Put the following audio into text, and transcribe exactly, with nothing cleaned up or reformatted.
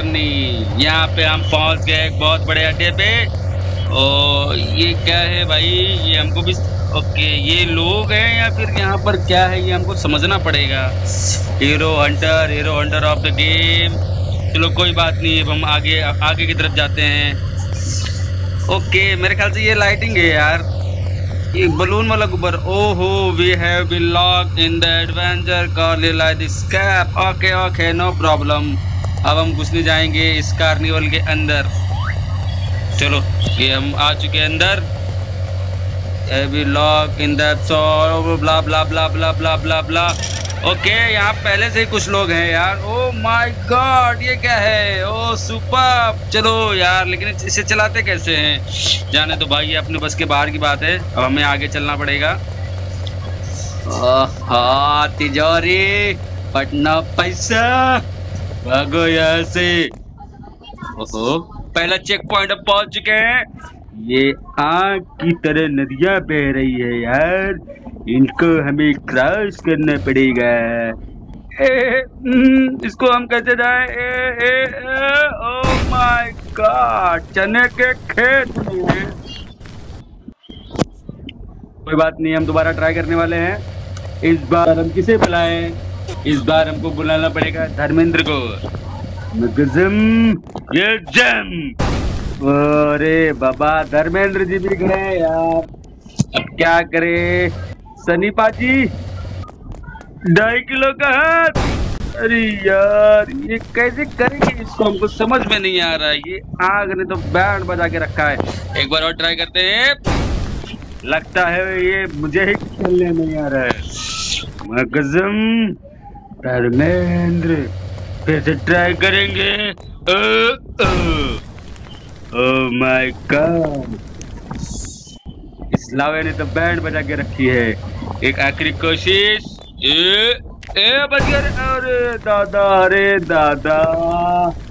करनी। यहाँ पे हम पहुंच गए एक बहुत बड़े अड्डे पे। और ये क्या है भाई, ये हमको भी ओके, ये लोग हैं या फिर यहाँ पर क्या है, ये हमको समझना पड़ेगा। Hero hunter, hero hunter of the game. चलो कोई बात नहीं, अब हम आगे आगे की तरफ जाते हैं। ओके, मेरे ख्याल से ये लाइटिंग है यार, ये बलून वाला गुब्बारा। ओहो, we have been locked in the adventure carnival escape. Okay okay, no problem. अब हम घुसने जाएंगे इस कार्निवल के अंदर। चलो, ये हम आ चुके हैं अंदर। We lock in the blah blah blah blah blah blah blah. Okay, यहाँ पहले से ही कुछ लोग हैं यार। ओ माय गॉड, ये क्या है? Oh super. चलो यार, लेकिन इसे चलाते कैसे हैं? जाने तो भाई, ये अपने बस के बाहर की बात है। अब हमें आगे चलना पड़ेगा। हाँ, तिजोरी पटना पैसा, भागो यहाँ से। ओहो, पहला चेक पॉइंट अब पहुंच चुके हैं। ये आग की तरह नदियां बह रही है यार, इनको हमें क्रॉस करना पड़ेगा। ए, ए, इसको हम कैसे जाए? ए, ए, ए, ओ माय गॉड, चने के खेत में। कोई बात नहीं, हम दोबारा ट्राई करने वाले हैं। इस बार हम किसे बुलाएं? इस बार हमको बुलाना पड़ेगा धर्मेंद्र को। मगजम ये जम। अरे बाबा, धर्मेंद्र जी भी गए यार, अब क्या करे? सनी पाजी, ढाई किलो का हाथ। अरे यार, ये कैसे करेंगे इसको, हमको समझ में नहीं आ रहा है। ये आग ने तो बैंड बजा के रखा है। एक बार और ट्राई करते हैं। लगता है ये मुझे ही खेलने नहीं आ रहा है। मगजम धर्मेंद्र, फिर से ट्राई करेंगे। ओ, ओ, ओह माय गॉड, इस लावे ने तो बैंड बजा के रखी है। एक आखिरी कोशिश। ए, ए बच गया। अरे दादा, अरे दादा।